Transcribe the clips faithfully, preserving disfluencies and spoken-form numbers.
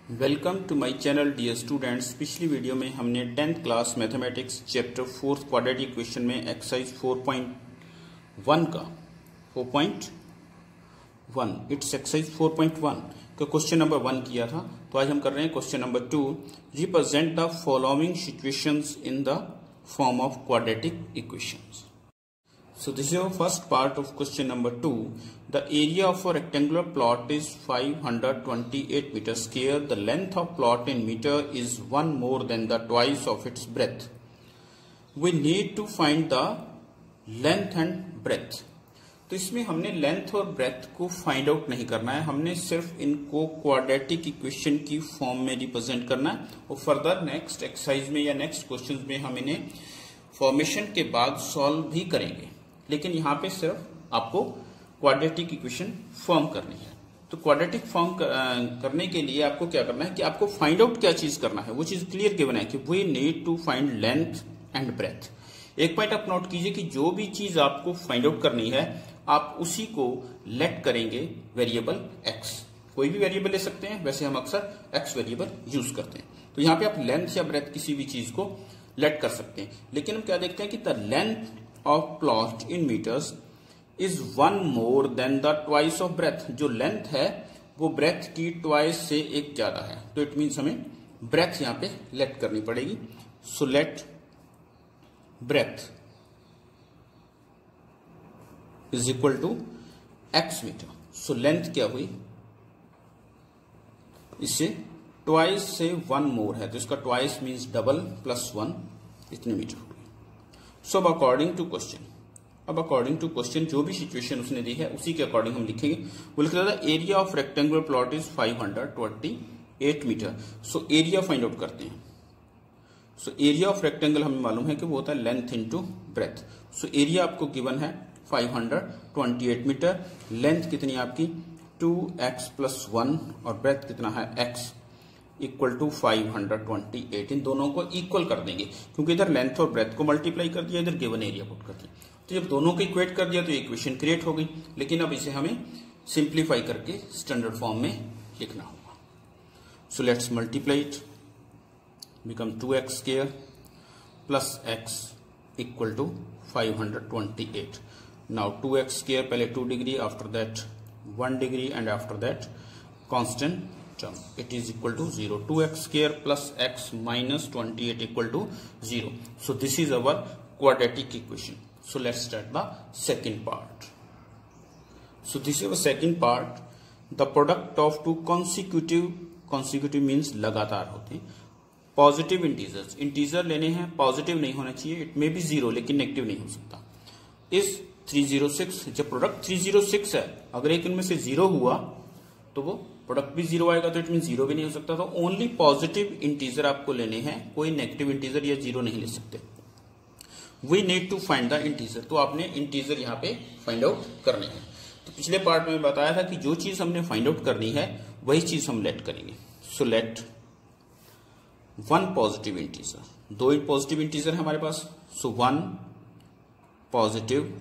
Welcome to my channel dear students. पिछली video में हमने tenth class mathematics chapter fourth quadratic equation में exercise four point one का four point one it's exercise four point one का question number one किया था। तो आज हम कर रहे हैं question number two. Represent the following situations in the form of quadratic equations. So this is our first part of question number two. The area of a rectangular plot is five hundred twenty-eight meter square. The length of plot in meter is one more than the twice of its breadth. We need to find the length and breadth. तो इसमें हमने length और breath को find out नहीं करना है, हमने सिर्फ इनको क्वाड्रेटिक इक्वेशन की फॉर्म में रिप्रेजेंट करना है और फर्दर नेक्स्ट एक्सरसाइज में या नेक्स्ट क्वेश्चन में हम इन्हें फॉर्मेशन के बाद सॉल्व भी करेंगे। लेकिन यहाँ पे सिर्फ आपको क्वाड्रेटिक इक्वेशन फॉर्म करनी है। तो क्वाड्रेटिक फॉर्म कर, करने के लिए आपको क्या करना है कि आपको फाइंड आउट क्या चीज करना है, वो चीज क्लियर गिवन है कि we need to find length and breadth. एक पॉइंट आप नोट कीजिए कि जो भी चीज आपको फाइंड आउट करनी है आप उसी को लेट करेंगे वेरिएबल एक्स। कोई भी वेरिएबल ले सकते हैं, वैसे हम अक्सर एक्स वेरिएबल यूज करते हैं। तो यहाँ पे आप लेंथ या ब्रेथ किसी भी चीज को लेट कर सकते हैं। लेकिन हम क्या देखते हैं कि the length of plot in meters is one more than the twice of breadth। जो लेंथ है वो ब्रेथ की ट्वाइस से एक ज्यादा है, तो इट मीन्स हमें ब्रेथ यहां पे लेट करनी पड़ेगी। So let breadth is equal to x metre. So length क्या हुई, इससे ट्वाइस से वन मोर है, तो इसका twice means double plus one, इतने मीटर हो गई। सो अब अकॉर्डिंग टू क्वेश्चन अब अकॉर्डिंग टू क्वेश्चन जो भी सिचुएशन उसने दी है उसी के अकॉर्डिंग हम लिखेंगे। वो लिख रहा था area of rectangular plot is five hundred twenty eight metre. So area find out करते हैं। सो एरिया ऑफ रेक्टेंगल हमें मालूम है कि वो होता है length into breadth. So area आपको गिवन है five hundred twenty eight metre. Length कितनी है आपकी टू एक्स प्लस वन और ब्रेथ कितना है x equal to five hundred twenty eight. इन दोनों को इक्वल कर देंगे क्योंकि इधर लेंथ और ब्रेथ को मल्टीप्लाई कर दिया, इधर गिवन एरिया पुट कर दिया। तो जब दोनों को इक्वेट कर दिया तो इक्वेशन क्रिएट हो गई। लेकिन अब इसे हमें सिंप्लीफाई करके स्टैंडर्ड फॉर्म में लिखना होगा। So let's multiply it, become two x square plus x equal to five hundred twenty eight. Now two x square पहले two degree, after that one degree and after that constant term, it is equal to zero. two x square plus x minus twenty-eight equal to zero. So this is our quadratic equation. So let's start the second part. So this is our second part. The product of two consecutive consecutive means लगातार होते हैं positive integers. Integer लेने हैं, positive नहीं होना चाहिए, it may be zero लेकिन negative नहीं हो सकता। इस थ्री जीरो सिक्स, जब प्रोडक्ट थ्री जीरो सिक्स है, अगर एक इनमें से जीरो हुआ तो वो प्रोडक्ट भी जीरो आएगा, तो इट मीन जीरो भी नहीं हो सकता। तो ओनली पॉजिटिव इंटीजर आपको लेने हैं, कोई नेगेटिव इंटीजर या जीरो नहीं ले सकते। We need to find the integer. तो आपने इंटीजर यहाँ पे फाइंड आउट करने हैं। तो पिछले पार्ट में बताया था कि जो चीज हमने फाइंड आउट करनी है वही चीज हम लेट करेंगे। So let one positive integer, दो पॉजिटिव इंटीजर है हमारे पास। So one positive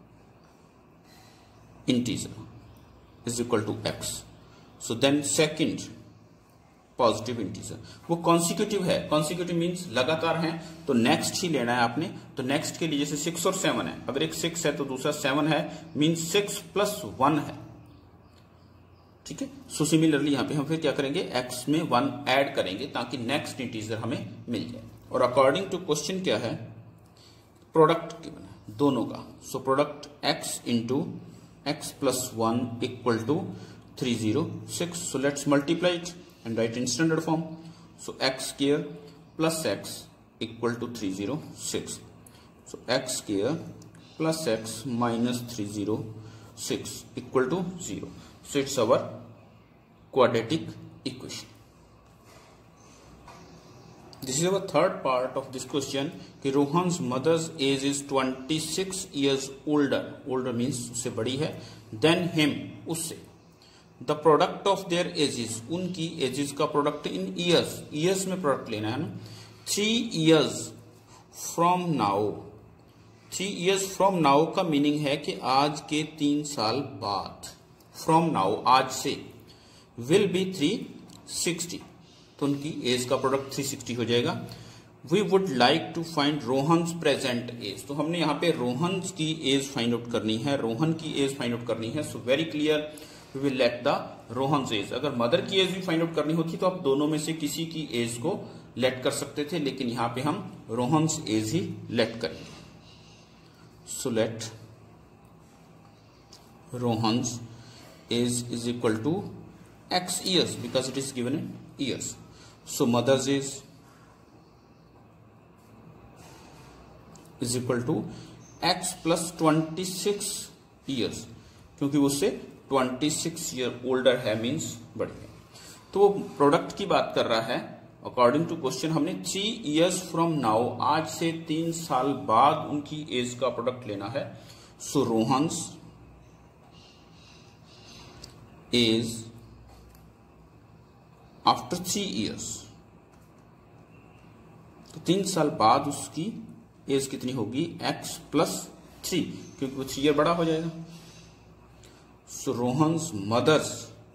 integer is equal to x. So then second positive integer, वो कॉन्सिक्यूटिव है। कॉन्सिक्यूटिव मीन्स लगातार है, तो नेक्स्ट ही लेना है आपने। तो नेक्स्ट के लिए जैसे सिक्स और सेवन है, अगर एक सिक्स है तो दूसरा सेवन है, मीन्स सिक्स प्लस वन है, ठीक है। सो सिमिलरली यहाँ पे हम फिर क्या करेंगे, एक्स में वन ऐड करेंगे ताकि नेक्स्ट इंटीजर हमें मिल जाए। और अकॉर्डिंग टू क्वेश्चन क्या है, प्रोडक्ट गिवन है दोनों का। So product x into x plus one equal to three zero six. So let's multiply it and write in standard form. So x square plus x equal to three hundred six. So x square plus x minus three hundred six equal to zero. So it's our quadratic equation. This is our third part of this question कि Rohan's mother's age is twenty six years older, older means उससे बड़ी है, then him उससे। The product of their ages, उनकी ages का product in years, years में product लेना है ना। Three years from now, three years from now का मीनिंग है कि आज के तीन साल बाद, फ्रॉम नाउ आज से, विल बी थ्री सिक्सटी। तो उनकी एज का प्रोडक्ट थ्री सिक्सटी हो जाएगा। We would like to find Rohan's present age, तो हमने यहाँ पे रोहन की एज फाइंड आउट करनी है, रोहन की एज फाइंड आउट करनी है। So very clear, we will let the Rohan's age. अगर मदर की एज भी फाइंड आउट करनी होती तो आप दोनों में से किसी की एज को लेट कर सकते थे, लेकिन यहाँ पे हम रोहन्स एज ही लेट करेंगे। So let Rohan's age is equal to x years because it is given in years. So mother's age is equal to x plus twenty six years, क्योंकि उससे ट्वेंटी सिक्स ईयर ओल्डर है, means बड़ी है। तो वो product की बात कर रहा है। अकॉर्डिंग टू क्वेश्चन हमने थ्री इयर्स फ्रॉम नाउ, आज से तीन साल बाद उनकी एज का प्रोडक्ट लेना है। So Rohan's age after three years, तो तीन साल बाद उसकी एज कितनी होगी, एक्स प्लस थ्री, क्योंकि वो थ्री ईयर बड़ा हो जाएगा। So Rohan's mother's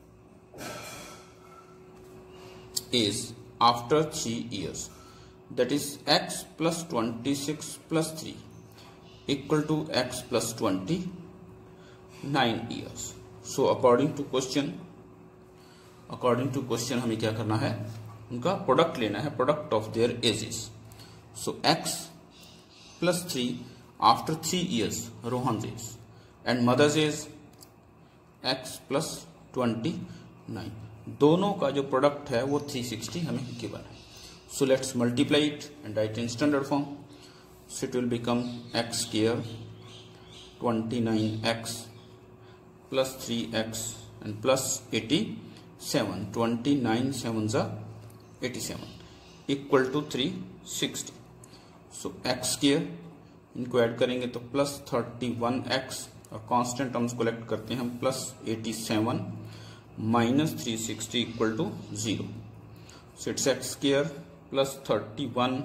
age after three years, that is x plus twenty-six plus three equal to x plus twenty-nine years. So according to question, according to question हमें क्या करना है, उनका प्रोडक्ट लेना है, product of their ages. So x plus three after three years Rohan age and mother's age x plus twenty-nine, दोनों का जो प्रोडक्ट है वो थ्री सिक्सटी हमें गिवन है। So let's multiply it and write in standard form. So it will become x square twenty nine x plus three x and plus eighty seven, twenty nine seven जा eighty seven equal to three sixty. So x square इनको add करेंगे तो plus thirty one x, और constant terms collect करते हैं हम, plus eighty seven minus three sixty equal to zero. So it's x square plus thirty one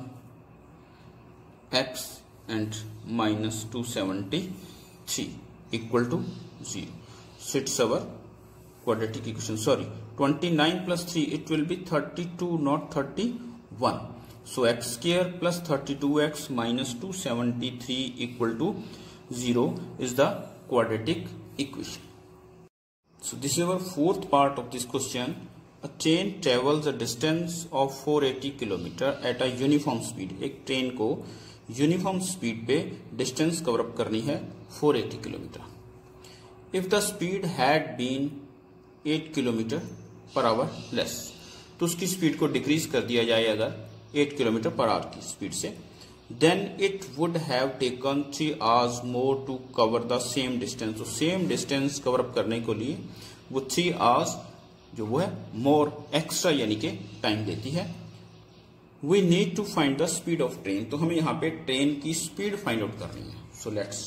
x and minus two seventy three equal to zero. So it's our quadratic equation. Sorry, twenty nine plus three it will be thirty two, not thirty one. So x square plus thirty two x minus two seventy three equal to zero is the quadratic equation. So this is our fourth part of this question. A train travels a distance of four hundred eighty kilometer at a uniform speed. एक train को uniform speed पे distance cover up करनी है four eighty kilometre. If the speed had been eight kilometre per hour less, तो उसकी speed को decrease कर दिया जाए अगर एट किलोमीटर पर आवर की स्पीड से, then it would have taken three hours more to cover the same distance. तो सेम डिस्टेंस कवर अप करने के लिए वो थ्री आवर्स जो वो है मोर एक्स्ट्रा यानी कि टाइम लेती है। We need to find the speed of train, तो हमें यहाँ पे ट्रेन की स्पीड फाइंड आउट करनी है। So let's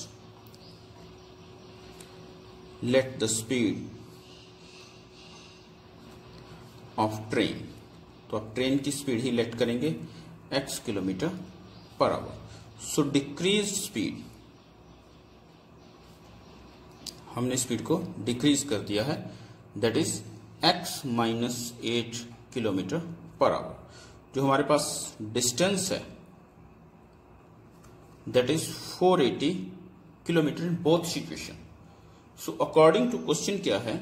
let the speed of train, तो आप ट्रेन की स्पीड ही लेट करेंगे x kilometre per hour. So decrease speed, हमने स्पीड को डिक्रीज कर दिया है, that is x minus eight kilometre per hour. जो हमारे पास डिस्टेंस है that is four eighty kilometre in both situation. So according to question क्या है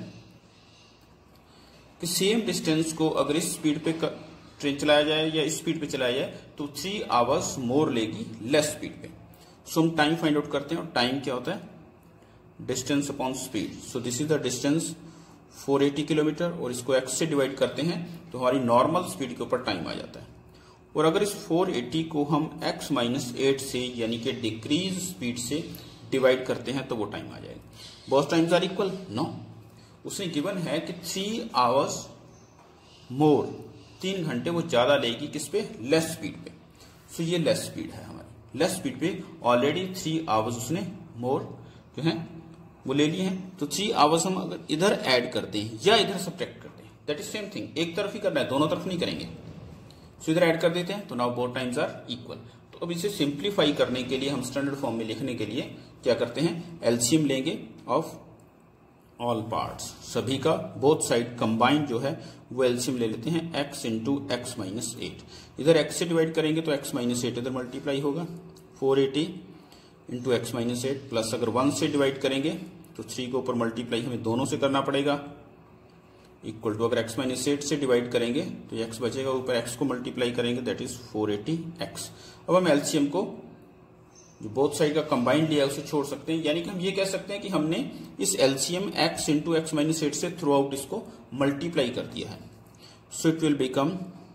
कि सेम डिस्टेंस को अगर इस स्पीड पे ट्रेन चलाया जाए या इस स्पीड पे चलाया जाए तो थ्री आवर्स मोर लेगी लेस स्पीड पे। सो हम टाइम फाइंड आउट करते हैं, और टाइम क्या होता है, distance upon speed. So this is the distance four eighty kilometre, और इसको x से डिवाइड करते हैं तो हमारी नॉर्मल स्पीड के ऊपर टाइम आ जाता है। और अगर इस फोर एटी को हम x माइनस एट से यानी कि डिक्रीज स्पीड से डिवाइड करते हैं तो वो टाइम आ जाएगा। Both times are equal, no, उसने गिवन है कि थ्री आवर्स मोर, तीन घंटे वो ज्यादा लेगी किस पे, लेस स्पीड पे। सो ये लेस स्पीड है हमारी, लेस स्पीड पे ऑलरेडी थ्री आवर्स उसने मोर जो है वो ले लिए हैं। तो थ्री आवर्स हम अगर इधर ऐड करते हैं या इधर सब्ट्रैक्ट करते हैं, दैट इज सेम थिंग, एक तरफ ही करना है, दोनों तरफ नहीं करेंगे। सो इधर ऐड कर देते हैं तो now both times are equal. तो अब इसे सिंप्लीफाई करने के लिए हम स्टैंडर्ड फॉर्म में लिखने के लिए क्या करते हैं, एलसीएम लेंगे ऑफ ऑल पार्ट्स, सभी का बोथ साइड कंबाइंड जो है वो एलसीएम ले लेते हैं x into x minus eight. इधर x से डिवाइड करेंगे तो x माइनस एट इधर मल्टीप्लाई होगा four eighty into x minus eight, plus अगर वन से डिवाइड करेंगे तो थ्री के ऊपर मल्टीप्लाई हमें दोनों से करना पड़ेगा, इक्वल टू अगर x माइनस एट से डिवाइड करेंगे तो x बचेगा, ऊपर x को मल्टीप्लाई करेंगे that is four eighty x. अब हम एलसीएम को जो बोथ साइड का कंबाइंड लिया है उसे छोड़ सकते हैं, यानी कि हम ये कह सकते हैं कि हमने इस LCM x into x minus eight से थ्रू आउट इसको मल्टीप्लाई कर दिया है। So it will become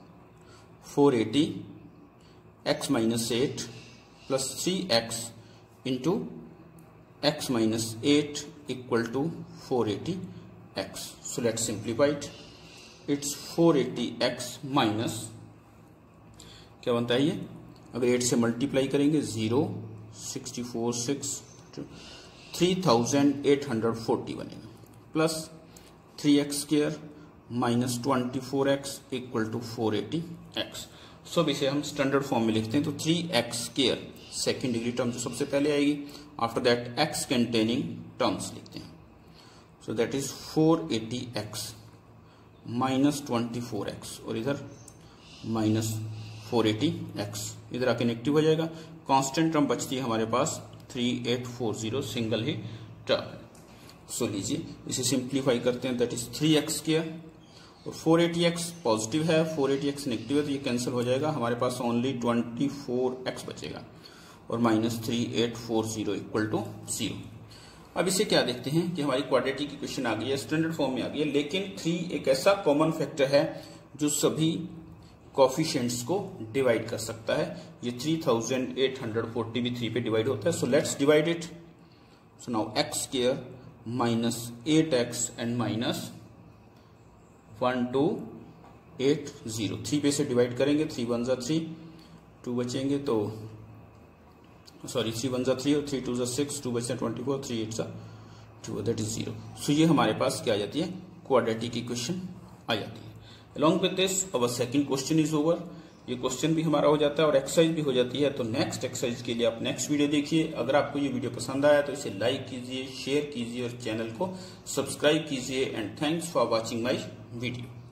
four eighty x minus eight plus three x into x minus eight equal to four eighty x. So let simplify it, it's four eighty x minus क्या बनता है ये, अगर eight से multiply करेंगे zero sixty four six three thousand eight hundred forty बनेगा, plus three x square minus twenty four x equal to four eighty x. So अब इसे हम स्टैंडर्ड फॉर्म में लिखते हैं तो three x square second degree term जो सबसे पहले आएगी, after that x containing terms लिखते हैं। So that is four eighty x minus twenty four x और इधर माइनस फोर एटी एक्स, इधर आके नेगेटिव हो जाएगा, कांस्टेंट टर्म बचती है हमारे पास three eight four zero, single ही टर्म है। सो लीजिए इसे सिंप्लीफाई करते हैं, that is three x square और फोर एटी एक्स पॉजिटिव है, फोर एटी एक्स नेगेटिव है तो ये कैंसिल हो जाएगा, हमारे पास ओनली ट्वेंटी फोर एक्स बचेगा और minus three eight four zero equal to zero. अब इसे क्या देखते हैं कि हमारी क्वाड्रेटिक इक्वेशन आ गई है, स्टैंडर्ड फॉर्म में आ गई है, लेकिन थ्री एक ऐसा कॉमन फैक्टर है जो सभी कोफिशिएंट्स को डिवाइड कर सकता है। ये three thousand eight hundred forty भी थ्री पे डिवाइड होता है, so let's divide it. So now x square minus eight x and minus one two eight zero, three पे से डिवाइड करेंगे, थ्री वन जा थ्री, टू बचेंगे तो सॉरी थ्री वन जा थ्री और थ्री टू जा सिक्स, टू बचे ट्वेंटी फोर, थ्री एट जा two, that is zero. So ये हमारे पास क्या आ जाती है, क्वाड्रेटिक इक्वेशन आ जाती है। Along with this our second question is over, ये क्वेश्चन भी हमारा हो जाता है और एक्सरसाइज भी हो जाती है। तो नेक्स्ट एक्सरसाइज के लिए आप नेक्स्ट वीडियो देखिए। अगर आपको ये वीडियो पसंद आया तो इसे लाइक कीजिए, शेयर कीजिए और चैनल को सब्सक्राइब कीजिए। And thanks for watching my video.